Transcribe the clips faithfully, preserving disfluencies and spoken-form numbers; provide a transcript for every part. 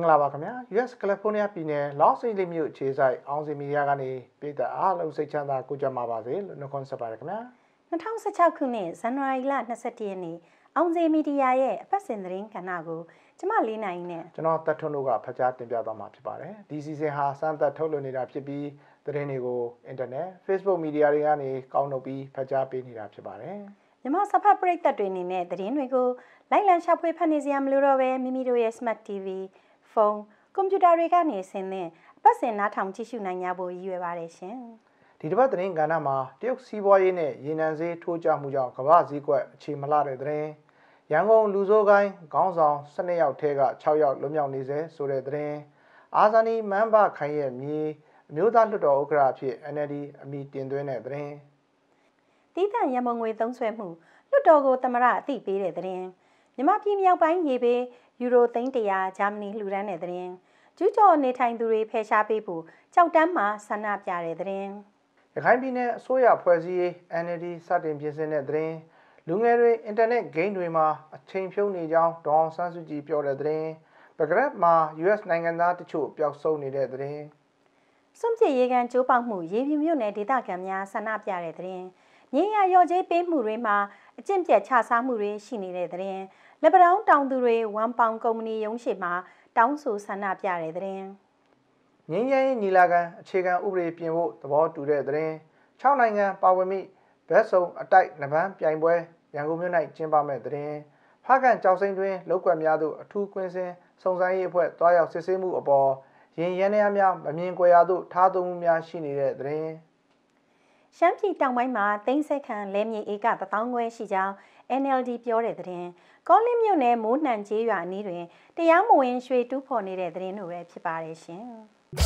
္ဂလာပါခင်ဗျာ U S ကယ်လီဖိုးနီးယားပြည်နယ်လော့စ်အိန်ဂျလိစ်မြို့ခြေဆိုင်အောင်စီမီဒီယာကနေပြည်သက်အားလုံးစိတ်ချမ်းသာကိုကြမှာပါစေလို့နှုတ်ခွန်းဆက်ပါတယ်ခင်ဗျာ၂၀၁၆ခုနှစ်ဇန်နဝါရီလ၂၁ရက်နေ့အောင်စီမီဒီယာရဲ့အပတ်စဉ်သတင်းကဏ္ဍကိုကျမလေးနိုင်နဲ့ကျွန်တော်သက်ထွန်းတို့ကဖတ်ကြားတင်ပြသွားမှာဖြစ်ပါတယ်ဒီစီစဉ်ဟာစမ်းသပ်ထုတ်လွှင့်နေတာဖြစ်ပြီးသတင်းတွေကိုအင်တာနက် Facebook မီဒီယာတွေကနေကောက်နှုတ်ပြီးဖတ်ကြားပေးနေတာဖြစ်ပါတယ်မြမစဖတ်ပရိသတ်တွေအနေနဲ့သတင်းတွေကိုလိုက်လံရှာဖွေဖတ်နေစရာမလိုတော့ပဲမိမိတို့ရဲ့ Smart တီ ဗီ ဖုန်းကွန်ပျူတာတွေကနေဆင်းတဲ့အပတ်စဉ်နားထောင်ကြည့်ရှုနိုင်ကြဖို့ရည်ရွယ်ပါတယ်ရှင်ဒီတစ်ပတ်သတင်းကဏ္ဍမှာတရုတ်စီးပွားရေးနဲ့ရေနံဈေးထိုးကျမှုကြောင့်ကမ္ဘာဈေးကွက်အခြေမလှတဲ့သတင်းရန်ကုန်လူစိုးကိုင်းခေါင်းဆောင်၁၂ယောက်ထဲက၆ယောက်လွတ်မြောက်နေစေဆိုတဲ့သတင်းအာဇာနည်မန်းဘခိုင်ရဲ့မြေအမျိုးသားလွှတ်တော်ဥက္ကဋ္ဌအဖြစ် N L D အမည်တင်သွင်းတဲ့သတင်းတီးတန့်ရမုံငွေသုံးစွဲမှုလွှတ်တော်ကိုသမ္မတအသိပေးတဲ့သတင်းမြန်မာပြည်မြောက်ပိုင်းရေဘေးယူရိုသိန်းတရာဂျာမနီလှူဒန်းတဲ့သတင်းကျူးကျော်နေထိုင်သူတွေဖယ်ရှားပေးဖို့ကြောက်တန်းမှာဆန္ဒပြတဲ့သတင်းရခိုင်ပြည်နယ်အစိုးရဖွဲ့စည်းရေး N L D စတင်ပြင်ဆင်တဲ့သတင်းလူငယ်တွေအင်တာနက်ဂိမ်းတွေမှာအချိန်ဖြုံးနေကြောင်းဒေါအောင်ဆန်းစုကြည်ပြောတဲ့သတင်းပကရက်မှာ U S နိုင်ငံသားတချို့ပျောက်ဆုံးနေတဲ့သတင်းစွန့်ပစ်ရေကန်ကျိုးပေါက်မှုရေပြူမြို့နယ်ဒေသခံများဆန္ဒပြတဲ့သတင်းမြေယာရော်ကြေးပေးမှုတွေမှာအကျင့်ပြတ်ချစားမှုတွေရှိနေတဲ့သတင်းလက်ပတောင်းတောင်သူတွေဝမ်ပေါင်ကုမ္ပဏီရုံးရှိမှာတောင်းဆိုဆန္ဒပြတဲ့သတင်းငင်းရဲညီလာခံအခြေခံဥပဒေပြင်ဖို့သဘောတူတဲ့သတင်း၆နိုင်ငံပါဝင်မိဘက်စုံအတိုက်နဗန်းပြိုင်ပွဲရန်ကုန်မြို့၌ကျင်းပမဲ့သတင်းဖခင်ကြောက်စိမ့်တွင်လောက်ကွက်များသို့အထူးကွင်းစင်စုံစမ်းရေးအဖွဲ့တွားရောက်စစ်ဆေးမှုအပေါ်ရင်ရန်ရများမမြင်ကွယ်ရာသို့ထားသုံးမှုများရှိနေတဲ့သတင်းရှမ်းပြည်တောင်ပိုင်းမှာသိန်းဆက်ခန့်လဲမြေဧကတစ်သောင်းခွဲရှိကြောင်း N L D ပြောတဲ့သတင်းကောလင်းမြို့နယ်မိုးနှံကျေးရွာအနီးတွင်တရားမဝင်ရွှေတူးဖော်နေတဲ့သတင်းတို့ပဲဖြစ်ပါတယ်ရှင်။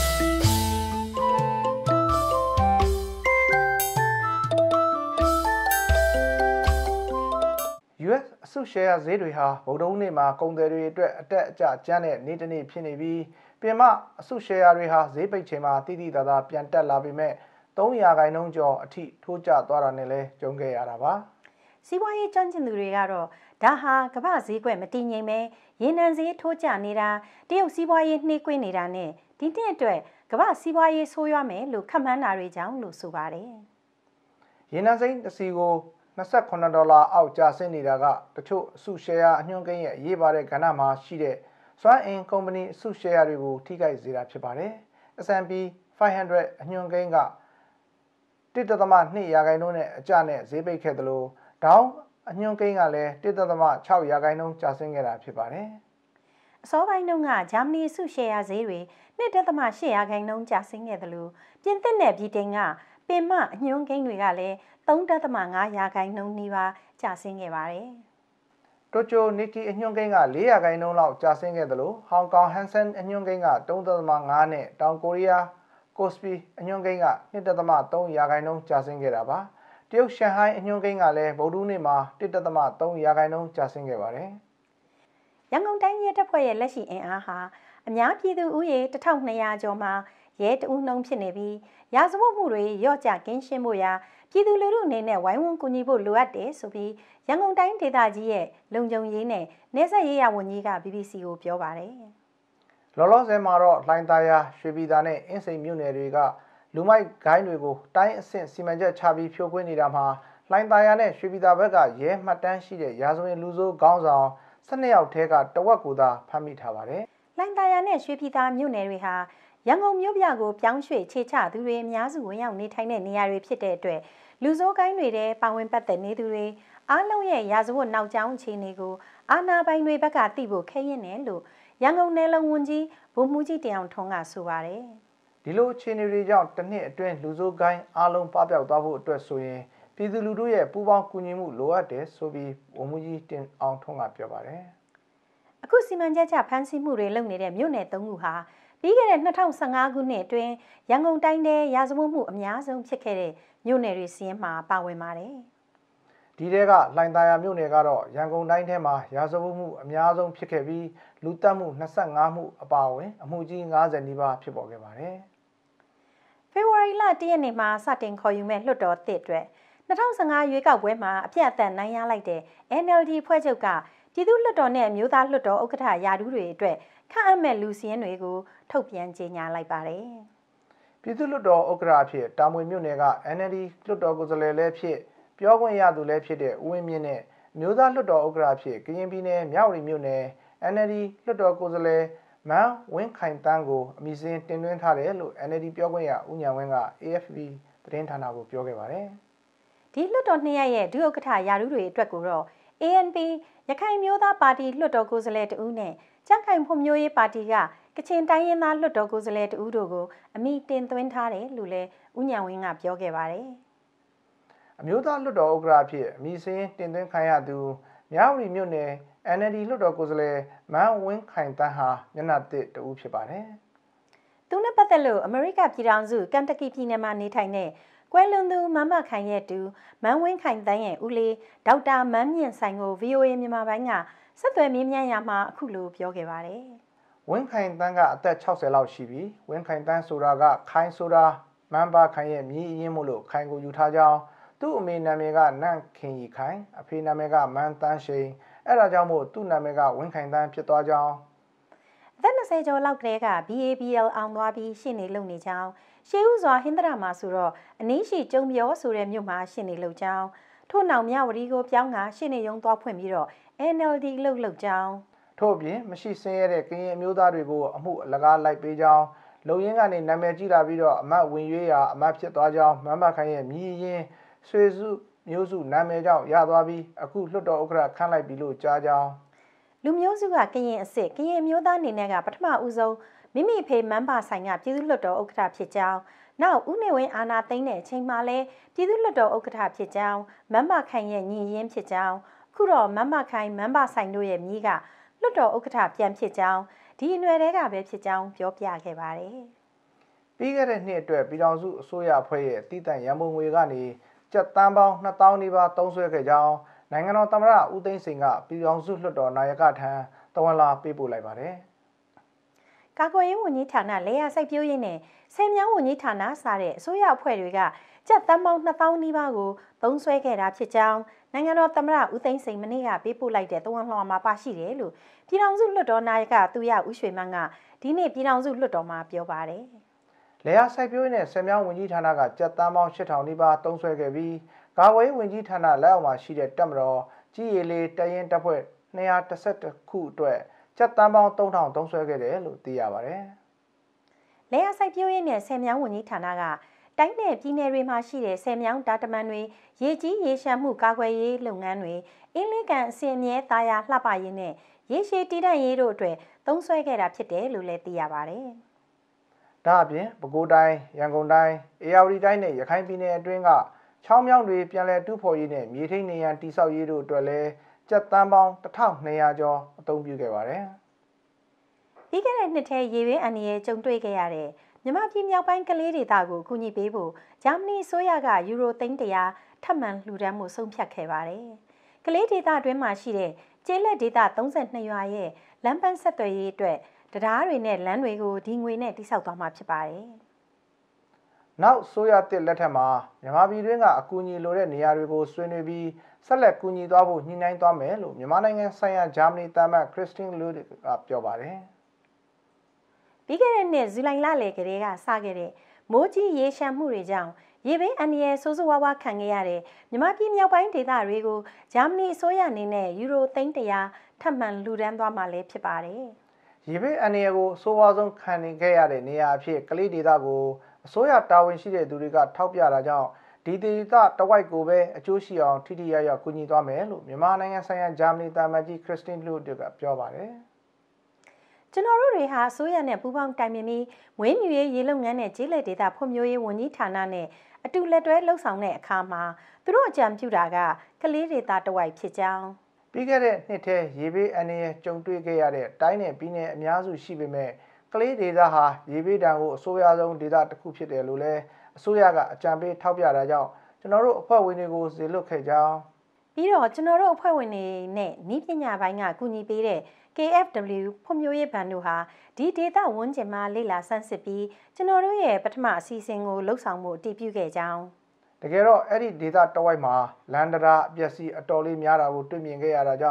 U S အစုရှယ်ယာဈေးတွေဟာဗုဒ္ဓဟူးနေ့မှာကုန်သည်တွေအတွက်အတက်အကျကျန်းတဲ့နေ့တစ်နေ့ဖြစ်နေပြီးပြင်မအစုရှယ်ယာတွေဟာဈေးပိတ်ချိန်မှာတိတိတသာပြန်တက်လာပေမဲ့သုံးရာခိုင်နှုန်းကျော်အထိထိုးကျသွားတာနဲ့လည်းကြုံခဲ့ရတာပါစီးပွားရေးကျွမ်းကျင်သူတွေကတော့ဒါဟာကမ္ဘာဈေးကွက်မတည်ငြိမ်ပဲရေနံဈေးထိုးကျနေတာတရုတ်စီးပွားရေးနှေးကွေးနေတာနဲ့ဒီနှစ်အတွက်ကမ္ဘာစီးပွားရေးဆိုးရွားမယ်လို့ခန့်မှန်းတာတွေကြောင့်လို့ဆိုပါတယ်ရေနံစိမ်းတစ်စီကို၂၈ဒေါ်လာအောက်ကျဆင်းနေတာကတချို့အစုရှယ်ယာအညွှန်းကိန်းရဲ့အရေးပါတဲ့ကဏ္ဍမှာရှိတဲ့စွမ်းအင်ကုမ္ပဏီအစုရှယ်ယာတွေကိုထိခိုက်စေတာဖြစ်ပါတယ် S and P ၅၀၀အညွှန်းကိန်းကတစ်ဒသမ၂ရာခိုင်နှုန်းနဲ့အကျနဲ့ဈေးပိတ်ခဲ့သလိုဒေါင်းအညွှန်းကိန်းကလည်းတစ်ဒသမ၆ရာခိုင်နှုန်းကျဆင်းခဲ့တာဖြစ်ပါတယ်အစောပိုင်းတုန်းကဂျာမနီစုရှယ်ယာဈေးတွေ၂ဒသမ၈ရာခိုင်နှုန်းကျဆင်းခဲ့သလိုပြင်သစ်နဲ့ဗြိတိန်ကပင်မအညွှန်းကိန်းတွေကလည်း၃ဒသမ၅ရာခိုင်နှုန်းနီးပါးကျဆင်းခဲ့ပါတယ်တိုကျိုနစ်ကီအညွှန်းကိန်းက၄ရာခိုင်နှုန်းလောက်ကျဆင်းခဲ့သလိုဟောင်ကောင်ဟန်ဆန်အညွှန်းကိန်းက၃ဒသမ၅နဲ့တောင်ကိုရီးယားကိုစပီအညွှန်းကိန်းက၂ဒသမ၃ရာခိုင်နှုန်းကျဆင်းခဲ့တာပါတရုတ်ရှန်ဟိုင်းအညွှန်းကိန်းကလည်းဗုဒ္ဓဟူးနေ့မှာ၁ဒသမ၃ရာခိုင်နှုန်းကျဆင်းခဲ့ပါတယ်ရန်ကုန်တိုင်းရဲတပ်ဖွဲ့ရဲ့လက်ရှိအင်အားဟာအများပြည်သူဦးရေ၁၂၀၀ကျော်မှာရဲတဦးနှုန်းဖြစ်နေပြီးရာဇဝတ်မှုတွေရော့ကျကင်းရှင်းဖို့ရာပြည်သူလူထုအနေနဲ့ဝိုင်းဝန်းကူညီဖို့လိုအပ်တယ်ဆိုပြီးရန်ကုန်တိုင်းဒေသကြီးရဲ့လုံခြုံရေးနဲ့နယ်စပ်ရေးရာဝန်ကြီးက B B C ကိုပြောပါတယ်လောလောဆယ်မှာတော့လှိုင်သာယာရွှေပြည်သာနဲ့အင်းစိန်မြို့နယ်တွေကလူမိုက်ဂိုင်းတွေကိုတိုင်းအဆင့်စီမံချက်ချပြီးဖြိုခွင်းနေတာမှာလှိုင်သာယာနဲ့ရွှေပြည်သာဘက်ကရဲမှတ်တမ်းရှိတဲ့ရာဇဝင်လူဆိုးခေါင်းဆောင်၁၂ယောက်ထဲကတဝက်ကိုသာဖမ်းမိထားပါတယ်။လှိုင်သာယာနဲ့ရွှေပြည်သာမြို့နယ်တွေဟာရန်ကုန်မြို့ပြကိုပြောင်းရွှေ့ခြေချသူတွေအများစုဝင်ရောက်နေထိုင်တဲ့နေရာတွေဖြစ်တဲ့အတွက်လူဆိုးကိုင်းတွေတဲ့ပါဝင်ပတ်သက်နေသူတွေအားလုံးရဲ့ရာဇဝတ်နောက်ကျောင်းအခြေအနေကိုအာဏာပိုင်တွေဘက်ကသိဖို့ခဲရင်တယ်လို့ရန်ကုန်နယ်လုံဝန်ကြီးဗိုလ်မှူးကြီးတင်အောင်ထွန်းကဆိုပါတယ်။ဒီလိုအခြေအနေတွေကြောင့်တစ်နှစ်အတွင်းလူဆိုးကိုင်းအားလုံးပပျောက်သွားဖို့အတွက်ဆိုရင်ပြည်သူလူထုရဲ့ပူးပေါင်းကူညီမှုလိုအပ်တယ်ဆိုပြီးဗိုလ်မှူးကြီးတင်အောင်ထွန်းကပြောပါတယ်။အခုစီမံချက်ချဖမ်းဆီးမှုတွေလုပ်နေတဲ့မြို့နယ်သုံးခုဟာပြီးခဲ့တဲ့၂၀၁၅ခုနှစ်အတွင်းရန်ကုန်တိုင်းထဲရာဇဝတ်မှုအများဆုံးဖြစ်ခဲ့တဲ့မြို့နယ်တွေစီးရင်မှာပါဝင်ပါတယ်။ဒီထဲကလှိုင်သာယာမြို့နယ်ကတော့ရန်ကုန်တိုင်းထဲမှာရာဇဝတ်မှုအများဆုံးဖြစ်ခဲ့ပြီးလူသတ်မှု၂၅မှုအပါအဝင်အမှုကြီး၅၀နီးပါးဖြစ်ပေါ်ခဲ့ပါတယ်။ဖေဖော်ဝါရီလ၁ရက်နေ့မှာစတင်ခေါ်ယူမဲ့လွှတ်တော်သစ်အတွက်၂၀၁၅ရွေးကောက်ပွဲမှာအပြတ်အသတ်နိုင်ရလိုက်တဲ့ N L D ဖွဲ့ချုပ်ကပြည်သူ့လွှတ်တော်နဲ့မျိုးသားလွှတ်တော်ဥက္ကဋ္ဌယာဒူးတွေအတွက်ခန့်အပ်မဲ့လူစည်းရင်းတွေကိုထုတ်ပြန်ကြေညာလိုက်ပါတယ်။ပြည်သူ့လွှတ်တော်ဥက္ကဋ္ဌအဖြစ်တာမွေမြို့နယ်က N L D လွှတ်တော်ကိုယ်စားလှယ်လည်းဖြစ်ပြောခွင့်ရသူလည်းဖြစ်တဲ့ဦးဝင်းမြင့်နဲ့မျိုးသားလွှတ်တော်ဥက္ကဋ္ဌအဖြစ်ကရင်ပြည်နယ်မြဝတီမြို့နယ် N L D လွှတ်တော်ကိုယ်စားလှယ်မန်းဝင်းခိုင်တန်းကိုအမည်စင်းတင်သွင်းထားတယ်လို့ N L D ပြောခွင့်ရဦးညံဝင်းက A F P သတင်းဌာနကိုပြောခဲ့ပါတယ်။ဒီလွှတ်တော်နှစ်ရပ်ရဲ့ဒုဥက္ကဋ္ဌယာဒူးတွေအတွက်ကိုတော့ A N P ရခိုင်မျိုးသားပါတီလွှတ်တော်ကိုယ်စားလှယ်တဦးနဲ့ကြံ့ခိုင်ဖွံ့ဖြိုးရေးပါတီကကချင်တိုင်းရင်းသားလွှတ်တော်ကိုယ်စားလှယ်တဦးတို့ကိုအမည်တင်သွင်းထားတယ်လို့လည်းဦးညံဝင်းကပြောခဲ့ပါတယ်။အမျိုးသားလွှတ်တော်ဥက္ကဋ္ဌအဖြစ်အမည်စင်းတင်သွင်းခံရသူမြဝတီမြို့နယ် N L D လွှတ်တော်ကိုယ်စားလှယ်မန်းဝင်းခိုင်တန်းဟာမျက်နှာသစ်တဦးဖြစ်ပါတယ်။သူနဲ့ပတ်သက်လို့အမေရိကပြည်ထောင်စုကန်တကီပြည်နယ်မှာနေထိုင်တဲ့ကွယ်လွန်သူမမခိုင်ရဲ့တူမန်းဝင်းခိုင်တန်းရဲ့ဦးလေးဒေါက်တာမန်းမြင့်ဆိုင်ကို V O A မြန်မာပိုင်းကဆက်သွယ်မေးမြန်းရမှာအခုလိုပြောခဲ့ပါတယ်။ဝင်းခိုင်တန်းကအသက်၆၀လောက်ရှိပြီးဝင်းခိုင်တန်းဆိုတာကခိုင်ဆိုတာမန်းပါခိုင်ရဲ့မြည်ရင်းမို့လို့ခိုင်ကိုယူထားကြောင်းသူ့အမေနာမည်ကနန့်ခင်ရီခိုင်အဖေနာမည်ကမန်းတန်းရှိန်အဲ့ဒါကြောင့်မို့သူ့နာမည်ကဝင်းခိုင်တန်းဖြစ်သွားကြောင်းအသက်၂၀ကျော်လောက်ကတည်းက B A B L အောင်သွားပြီးရှင်းနေလုံနေကြောင်းရှေးဥစွာဟင်္ဒရာမှာဆိုတော့အနည်းရှိကျုံပြောဆိုတဲ့မြို့မှာရှင်းနေလုံကြောင်းထို့နောက်မြဝတီကိုပြောင်းကရှင်းနေရုံသွားဖွင့်ပြီးတော့ N L D လှုပ်လှုပ်ကြောင်းထို့အပြင်မရှိစင်းရတဲ့ကရင်အမျိုးသားတွေကိုအမှုအလကားလိုက်ပေးကြောင်းလုံရင်းကနေနာမည်ကြီးလာပြီးတော့အမတ်ဝင်ရွေးရာအမတ်ဖြစ်သွားကြောင်းမမခိုင်ရဲ့မြည်ရင်းဆွေစုမျိုးစုနာမည်ကြောင့်ရသွားပြီးအခုလွှတ်တော်ဥက္ကဋ္ဌခန့်လိုက်ပြီလို့ကြားကြောင်းလူမျိုးစုကကရင်အစ်စ်ကရင်မျိုးသားအနေနဲ့ကပထမဦးဆုံးမိမိဖေမန်းပါဆိုင်ကပြည်သူ့လွှတ်တော်ဥက္ကဋ္ဌဖြစ်ကြောင်းနောက်ဦးနေဝင်းအာဏာသိမ်းတဲ့အချိန်မှာလဲပြည်သူ့လွှတ်တော်ဥက္ကဋ္ဌဖြစ်ကြောင်းမန်းပါခိုင်ရဲ့ညီရင်းဖြစ်ကြောင်းခုတော့မန်းပါခိုင်မန်းပါဆိုင်တို့ရဲ့မြည်ကလွှတ်တော်ဥက္ကဋ္ဌပြန်ဖြစ်ကြောင်းဒီအနွယ်တွေကပဲဖြစ်ကြောင်းပြောပြခဲ့ပါတယ်။ပြီးခဲ့တဲ့နှစ်အတွက်ပြည်ထောင်စုအစိုးရအဖွဲ့ရဲ့တည်တံ့ရန်ပုံငွေကနေကျပ်တန်းပေါင်းနှစ်သောင်းနီးပါးသုံးစွဲခဲ့ကြောင်းနိုင်ငံတော်သမ္မတဦးသိန်းစိန်ကပြည်ထောင်စုလွှတ်တော်နာယကထံတဝန်လာပေးပို့လိုက်ပါတယ်။ကာကွယ်ရေးဝန်ကြီးဌာနလေယာစိုက်ပျိုးရေးနဲ့ဆယ်မြောင်းဝန်ကြီးဌာနစတဲ့အစိုးရအဖွဲ့တွေကကျပ်တန်းပေါင်းနှစ်သောင်းနီးပါးကိုသုံးစွဲခဲ့တာဖြစ်ကြောင်းနိုင်ငံတော်သမ္မတဦးသိန်းစိန်မနေ့ကပေးပို့လိုက်တဲ့တဝန်လှော်မှာပါရှိတယ်လို့ပြည်ထောင်စုလွှတ်တော်နာယကသူရဦးရွှေမန်းကဒီနေ့ပြည်ထောင်စုလွှတ်တော်မှာပြောပါတယ်။လေယာစိုက်ပျိုးရေးနဲ့ဆယ်မြောင်းဝန်ကြီးဌာနကကျပ်တန်းပေါင်းရှစ်ထောင်နီးပါးသုံးစွဲခဲ့ပြီးကာကွယ်ရေးဝန်ကြီးဌာနလက်အောက်မှာရှိတဲ့တပ်မတော်ကြီးရီလေးတရင်တပ်ဖွဲ့နှစ်ရာတစ်ဆယ့်တစ်ခုအတွက်ကျပ်တန်းပေါင်းသုံးထောင်သုံးစွဲခဲ့တယ်လို့သိရပါတယ်။လေယာစိုက်ပျိုးရေးနဲ့ဆယ်မြောင်းဝန်ကြီးဌာနကတိုင်းနယ်ပြည်နယ်တွေမှာရှိတဲ့ဆယ်မြောင်းတာတမန်တွေရေကြီးရေရှမ်းမှုကာကွယ်ရေးလုပ်ငန်းတွေအင်းလေးကန်အစင်အမြဲသားရလှပရေးနဲ့ရေရှည်တည်တံ့ရေးတို့အတွက်သုံးစွဲခဲ့တာဖြစ်တယ်လို့လည်းသိရပါတယ်။ဒါအပြင်ပဲခူးတိုင်းရန်ကုန်တိုင်းအေရဝတီတိုင်းနဲ့ရခိုင်ပြည်နယ်အတွင်းကချောင်းမြောင်းတွေပြန်လည်တူးဖော်ရေးနဲ့မြေထိန်းနေရန်တိဆောက်ရေးတို့အတွက်လည်းကျပ်တန်းပေါင်းတစ်ထောင်နှစ်ရာကျော်အသုံးပြုခဲ့ပါတယ်။ပြီးခဲ့တဲ့နှစ်ထဲရေဘေးအန္တရာယ်ကြုံတွေ့ခဲ့ရတဲ့မြန်မာပြည်မြောက်ပိုင်းကလေးဒေသကိုကူညီပေးဖို့ဂျာမနီအစိုးရကယူရိုသိန်းတရာထပ်မံလှူဒန်းမှုဆုံးဖြတ်ခဲ့ပါတယ်။ကလေးဒေသအတွင်းမှာရှိတဲ့ကျေးလက်ဒေသသုံးဆယ်နှစ်ရွာရဲ့လမ်းပန်းဆက်သွယ်ရေးအတွက်တရားတွေနဲ့လမ်းတွေကိုဒီငွေနဲ့တိစောက်သွားမှာဖြစ်ပါတယ်။နောက်ဆိုရတစ်လက်ထက်မှာမြန်မာပြည်တွင်းကအကူအညီလိုတဲ့နေရာတွေကိုဆွေးနွေးပြီးဆက်လက်ကူညီသွားဖို့ညှိနှိုင်းသွားမယ်လို့မြန်မာနိုင်ငံဆိုင်ရာဂျာမနီတာမတ်ခရစ်စတင်းလူးကပြောပါတယ်။ပြီးခဲ့တဲ့နှစ်ဇူလိုင်လလယ်ကတည်းကစခဲ့တဲ့မိုးကြီးရေရှမ်းမှုတွေကြောင့်ရေဘေးအန္တရာယ်ဆိုးဆိုးဝါးဝါးခံခဲ့ရတဲ့မြန်မာပြည်မြောက်ပိုင်းဒေသတွေကိုဂျာမနီအစိုးရအနေနဲ့ယူရိုသိန်းတရာထပ်မံလှူဒန်းသွားမှာလည်းဖြစ်ပါတယ်။ရေဘေးအန္တရာယ်ကိုဆိုးဝါးဆုံးခံနေခဲ့ရတဲ့နေရာအဖြစ်ကလေးဒေသကိုအစိုးရတာဝန်ရှိတဲ့သူတွေကထောက်ပြတာကြောင့်ဒီဒေသတဝိုက်ကိုပဲအကျိုးရှိအောင်ထိထိရောက်ရောက်ကူညီသွားမယ်လို့မြန်မာနိုင်ငံဆိုင်ရာဂျာမနီတာမန်ကြီးခရစ်စတင်းလူးကပြောပါတယ်။ကျွန်တော်တို့တွေဟာအစိုးရနဲ့ပူးပေါင်းတိုင်ပင်ပြီးမွေးမြူရေးရေလုပ်ငန်းနဲ့ကျေးလက်ဒေသဖွံ့ဖြိုးရေးဝန်ကြီးဌာနနဲ့အတူလက်တွဲလှုပ်ဆောင်တဲ့အခါမှာသူတို့အကြံပြုတာကကလေးဒေသတဝိုက်ဖြစ်ကြောင်းပြီးခဲ့တဲ့နှစ်ထဲရေဘေးအန္တရာယ်ကြုံတွေ့ခဲ့ရတဲ့တိုင်းနယ်ပြည်နယ်အများစုရှိပေမဲ့ကလေးဒေသဟာရေဘေးဒဏ်ကိုအဆိုးရွားဆုံးဒေသတစ်ခုဖြစ်တယ်လို့လည်းအစိုးရကအကြံပေးထောက်ပြတာကြောင့်ကျွန်တော်တို့အဖွဲ့ဝင်တွေကိုဇေလွတ်ခဲ့ကြောင်းပြီးတော့ကျွန်တော်တို့အဖွဲ့ဝင်တွေနဲ့ဤပညာပိုင်းကကူညီပေးတဲ့ K F W ဖွံ့ဖြိုးရေးဘဏ်တို့ဟာဒီဒေသဝန်းကျင်မှာလေ့လာဆန်းစစ်ပြီးကျွန်တော်တို့ရဲ့ပထမအစီအစဉ်ကိုလှုပ်ဆောင်မှုအတည်ပြုခဲ့ကြောင်းတကယ်တော့အဲ့ဒီဒေသတဝိုက်မှာလန်ဒရာအပျက်စီးအတော်လေးများတာကိုတွေ့မြင်ခဲ့ရတာကြောင့်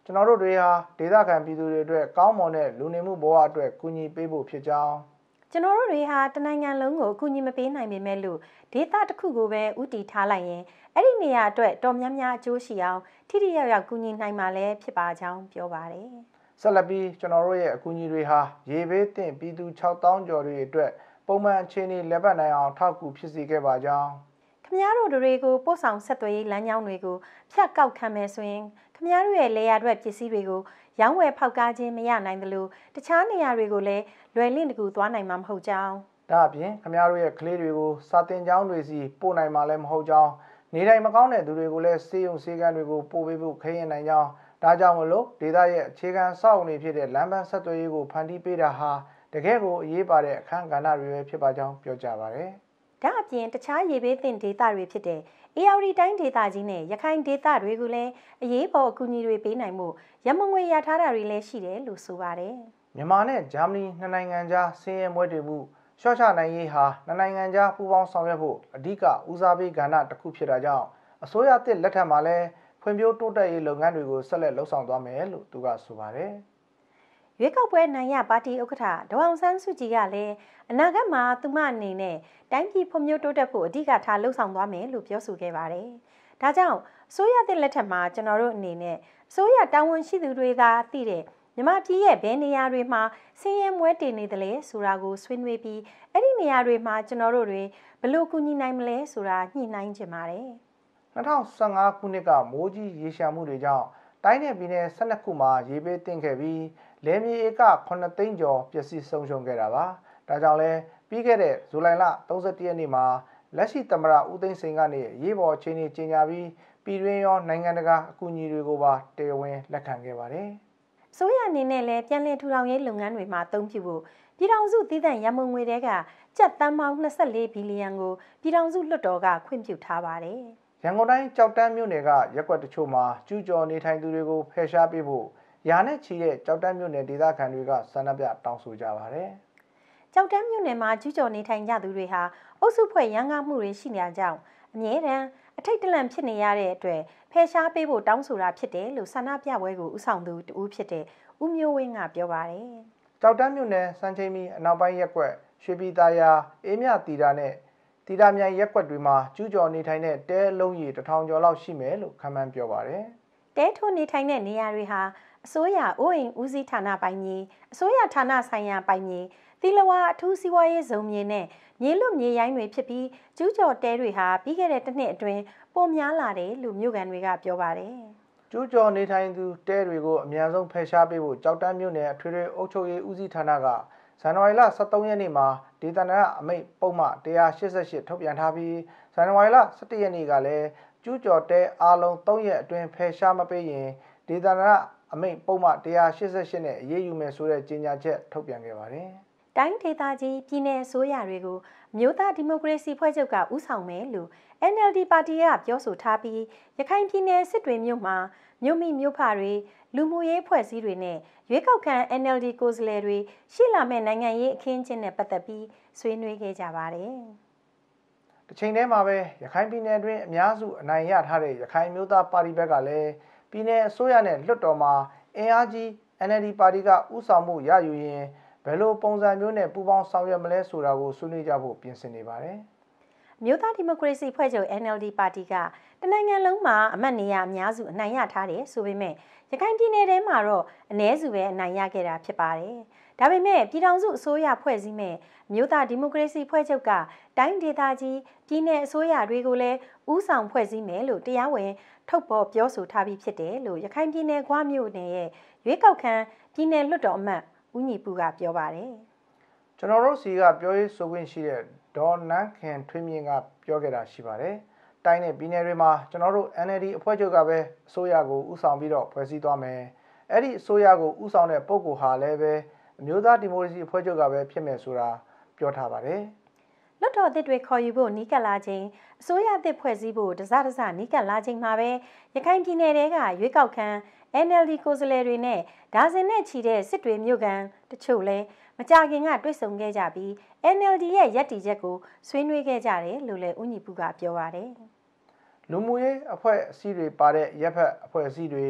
ကျွန်တော်တို့တွေဟာဒေသခံပြည်သူတွေအတွက်ကောင်းမွန်တဲ့လူနေမှုဘဝအတွက်ကူညီပေးဖို့ဖြစ်ကြောင်းကျွန်တော်တို့တွေဟာတနိုင်ငံလုံးကိုအကူအညီမပေးနိုင်ပေမဲ့လို့ဒေသတစ်ခုကိုပဲဥတီထားလိုက်ရင်အဲ့ဒီနေရာအတွက်တော်များများအကျိုးရှိအောင်ထိထိရောက်ရောက်ကူညီနိုင်မှာလည်းဖြစ်ပါကြောင်းပြောပါတယ်ဆက်လက်ပြီးကျွန်တော်တို့ရဲ့အကူအညီတွေဟာရေဘေးသင့်ပြည်သူ၆သောင်းကျော်တွေအတွက်ပုံမှန်အခြေအနေလက်ပတ်နိုင်အောင်ထောက်ကူဖြစ်စေခဲ့ပါကြောင်းခင်ဗျားတို့တွေကိုပို့ဆောင်ဆက်သွယ်ရေးလမ်းကြောင်းတွေကိုဖြတ်ကောက်ခံမယ်ဆိုရင်ခင်ဗျားတို့ရဲ့လေယာအတွက်ပစ္စည်းတွေကိုရောင်းဝယ်ဖောက်ကားခြင်းမရနိုင်သလိုတခြားနေရာတွေကိုလည်းလွယ်လင့်တကူသွားနိုင်မှာမဟုတ်ကြောင်းဒါအပြင်ခင်ဗျားတို့ရဲ့ကလေးတွေကိုစာသင်ကျောင်းတွေစီပို့နိုင်မှာလည်းမဟုတ်ကြောင်းနေတိုင်းမကောင်းတဲ့သူတွေကိုလည်းစေယုံစေကန်းတွေကိုပို့ပေးဖို့ခဲရင်နိုင်ကြောင်းဒါကြောင့်မလို့ဒေသရဲ့အခြေခံစောင့်နေဖြစ်တဲ့လမ်းပန်းဆက်သွယ်ရေးကိုဖန်တီးပေးတာဟာတကယ်ကိုအရေးပါတဲ့အခန်းကဏ္ဍတွေပဲဖြစ်ပါကြောင်းပြောကြပါရယ်ဒါအပြင်တခြားရေဘေးသင့်ဒေသတွေဖြစ်တဲ့အေရဝတီတိုင်းဒေသကြီးနဲ့ရခိုင်ဒေသတွေကိုလည်းအရေးပေါ်အကူအညီတွေပေးနိုင်မှုရမငွေရထားတာတွေလည်းရှိတယ်လို့ဆိုပါတယ်မြန်မာနဲ့ဂျာမနီနှစ်နိုင်ငံကြားဆင်းရဲမွဲတေမှုရှော့ချနိုင်ရေးဟာနှစ်နိုင်ငံကြားပူးပေါင်းဆောင်ရွက်ဖို့အဓိကဦးစားပေးကဏ္ဍတစ်ခုဖြစ်တာကြောင့်အစိုးရတစ်လက်ထက်မှာလည်းဖွံ့ဖြိုးတိုးတက်ရေးလုပ်ငန်းတွေကိုဆက်လက်လှုပ်ဆောင်သွားမယ်လို့သူကဆိုပါတယ်ရွေးကောက်ပွဲနိုင်ရပါတီဥက္ကဋ္ဌဒေါအောင်ဆန်းစုကြည်ကလည်းအနာဂတ်မှာသူမအနေနဲ့တိုင်းပြည်ဖွံ့ဖြိုးတိုးတက်ဖို့အဓိကထားလှုပ်ဆောင်သွားမယ်လို့ပြောဆိုခဲ့ပါတယ်။ဒါကြောင့်အစိုးရတဲ့လက်ထက်မှာကျွန်တော်တို့အနေနဲ့အစိုးရတာဝန်ရှိသူတွေသာသိတဲ့မြန်မာပြည်ရဲ့ဘယ်နေရာတွေမှာဆင်းရဲမွဲတေနေတယ်လဲဆိုတာကိုဆွေးနွေးပြီးအဲ့ဒီနေရာတွေမှာကျွန်တော်တို့တွေဘယ်လိုကူညီနိုင်မလဲဆိုတာညှိနှိုင်းကြပါတယ်။၂၀၁၅ခုနှစ်ကမိုးကြီးရေရှာမှုတွေကြောင့်တိုင်းနယ်ပြည်နယ်၁၂ခုမှာရေဘေးသင့်ခဲ့ပြီးလယ်မြေဧကခုနှစ်သိန်းကျော်ပျက်စီးဆုံးရှုံးခဲ့တာပါ။ဒါကြောင့်လဲပြီးခဲ့တဲ့ဇူလိုင်လ၃၁ရက်နေ့မှာလက်ရှိသမ္မတဦးသိန်းစိန်ကနေရေးပေါ်အခြေအနေကြေညာပြီးပြည်တွင်းရောနိုင်ငံတကာအကူအညီတွေကိုပါတရားဝင်လက်ခံခဲ့ပါတယ်။ဆိုရအနေနဲ့လည်းပြန်လည်ထူထောင်ရေးလုပ်ငန်းတွေမှာအသုံးပြုဖို့ပြည်ထောင်စုတည်တံ့ရမုံငွေတွေကကျပ်သန်းပေါင်း၂၄ဘီလီယံကိုပြည်ထောင်စုလွှတ်တော်ကခွင့်ပြုထားပါတယ်။ရန်ကုန်တိုင်းကြောက်တန်းမြို့နယ်ကရပ်ကွက်တချို့မှာကျူးကျော်နေထိုင်သူတွေကိုဖယ်ရှားပေးဖို့ရာနဲ့ချီတဲ့ကြောက်တန်းမြို့နယ်ဒေသခံတွေကဆန္ဒပြတောင်းဆိုကြပါတယ်။ကြောက်တန်းမြို့နယ်မှာကျူးကျော်နေထိုင်ကြသူတွေဟာအုပ်စုဖွဲ့ရန်ကားမှုတွေရှိနေကြကြောင်းအမြဲတမ်းအထိတ်တလန့်ဖြစ်နေရတဲ့အတွက်ဖယ်ရှားပေးဖို့တောင်းဆိုတာဖြစ်တယ်လို့ဆန္ဒပြပွဲကိုဦးဆောင်သူတဦးဖြစ်တဲ့ဦးမျိုးဝင်းကပြောပါတယ်။ကြောက်တန်းမြို့နယ်စံချိန်မီအနောက်ပိုင်းရက်ကွက်ရွှေပြည်သာယာအေးမြတီတာနဲ့တီတာမြိုင်ရက်ကွက်တွေမှာကျူးကျော်နေထိုင်တဲ့တဲလုံးရီတစ်ထောင်ကျော်လောက်ရှိမယ်လို့ခန့်မှန်းပြောပါတယ်။တဲထိုးနေထိုင်တဲ့နေရာတွေဟာအစိုးရအိုးအိမ်ဦးစီးဌာနပိုင်မြေအစိုးရဌာနဆိုင်ရာပိုင်မြေသီလဝါအထူးစီးပွားရေးဇုံမြေနဲ့မြေလွတ်မြေရိုင်းတွေဖြစ်ပြီးကျူးကျော်တဲတွေဟာပြီးခဲ့တဲ့တစ်နှစ်အတွင်းပိုများလာတယ်လို့မြို့ကန်တွေကပြောပါတယ်။ကျူးကျော်နေထိုင်သူတဲတွေကိုအများဆုံးဖယ်ရှားပေးဖို့ကြောက်တန်းမြို့နယ်အထွေထွေအုပ်ချုပ်ရေးဦးစီးဌာနကဇန်နဝါရီလ၁၃ရက်နေ့မှာဒေသနာအမိန့်ပုံမှန်၁၈၈ထုတ်ပြန်ထားပြီးဇန်နဝါရီလ၁၁ရက်နေ့ကလည်းကျူးကျော်တဲအားလုံး၃ရက်အတွင်းဖယ်ရှားမပေးရင်ဒေသနာအမိန့်ပုံမှန်၁၈၈နဲ့အရေးယူမယ်ဆိုတဲ့ကြေညာချက်ထုတ်ပြန်ခဲ့ပါတယ်။တိုင်းဒေသကြီးပြည်내အစိုးရတွေကိုမြို့သားဒီမိုကရေစီဖွဲ့ချုပ်ကဦးဆောင်မယ်လို့ N L D ပါတီကပြောဆိုထားပြီးရခိုင်ပြည်နယ်စစ်တွေမြို့မှာမြို့မိမြို့ဖတွေလူမှုရေးဖွဲ့စည်းတွေနဲ့ရွေးကောက်ခံ N L D ကိုယ်စားလှယ်တွေရှေ့လာမဲ့နိုင်ငံရေးအခင်းအကျင်းနဲ့ပတ်သက်ပြီးဆွေးနွေးခဲ့ကြပါတယ်။တစ်ချိန်တည်းမှာပဲရခိုင်ပြည်နယ်တွင်အများစုအနိုင်ရထားတဲ့ရခိုင်မျိုးသားပါတီဘက်ကလည်းပြည်내အစိုးရနဲ့လွှတ်တော်မှာအင်အားကြီး N L D ပါတီကဦးဆောင်မှုရယူရင်ဘယ်လိုပုံစံမျိုးနဲ့ပူးပေါင်းဆောင်ရွက်မလဲဆိုတာကိုဆွေးနွေးကြဖို့ပြင်ဆင်နေပါတယ်။မြို့သားဒီမိုကရေစီဖွဲ့ချုပ် N L D ပါတီကတနိုင်ငံလုံးမှာအမတ်နေရအများစုအနိုင်ရထားတယ်ဆိုပေမဲ့ရခိုင်ပြည်နယ်ထဲမှာတော့အ ਨੇ စုပဲအနိုင်ရခဲ့တာဖြစ်ပါတယ်။ဒါပေမဲ့ပြည်ထောင်စုအစိုးရဖွဲ့စည်းမဲ့မြို့သားဒီမိုကရေစီဖွဲ့ချုပ်ကတိုင်းဒေသကြီးပြည်내အစိုးရတွေကိုလည်းဦးဆောင်ဖွဲ့စည်းမယ်လို့တရားဝင်ထုတ်ပေါ်ပြောဆိုထားပြီးဖြစ်တယ်လို့ရခိုင်ပြည်နယ်ဂွမြို့နယ်ရဲ့ရွေးကောက်ခံပြည်내လွှတ်တော်အမတ်ဦးညီပူကပြောပါတယ်။ကျွန်တော်တို့စီကပြောရေးဆိုခွင့်ရှိတဲ့ဒေါ်နန်းခင်ထွေးမြင့်ကပြောခဲ့တာရှိပါတယ်။တိုင်းနဲ့ပြည်နယ်တွေမှာကျွန်တော်တို့ N L D အဖွဲ့ချုပ်ကပဲအစိုးရကိုဦးဆောင်ပြီးတော့ဖွဲ့စည်းသွားမယ်။အဲ့ဒီအစိုးရကိုဦးဆောင်တဲ့ပုဂ္ဂိုလ်ဟာလည်းပဲအမျိုးသားဒီမိုကရေစီအဖွဲ့ချုပ်ကပဲဖြစ်မယ်ဆိုတာပြောထားပါတယ်။လွတ်တော်အသစ်တွေခေါ်ယူဖို့နီးကပ်လာချိန်အစိုးရအသစ်ဖွဲ့စည်းဖို့တစတစနီးကပ်လာချိန်မှာပဲရခိုင်ပြည်နယ်တဲကရွေးကောက်ခံ N L D ကိုယ်စားလှယ်တွေနဲ့ဒါဇင်နဲ့ချီတဲ့စစ်တွေမြို့ကန်တချို့လဲမကြခင်ကတွေ့ဆုံခဲ့ကြပြီး N L D ရဲ့ရည်တည်ချက်ကိုဆွေးနွေးခဲ့ကြတယ်လို့လည်းဦးညီပူကပြောပါတယ်။လူမှုရေးအဖွဲ့အစည်းတွေပါတဲ့ရပ်ဖက်အဖွဲ့အစည်းတွေ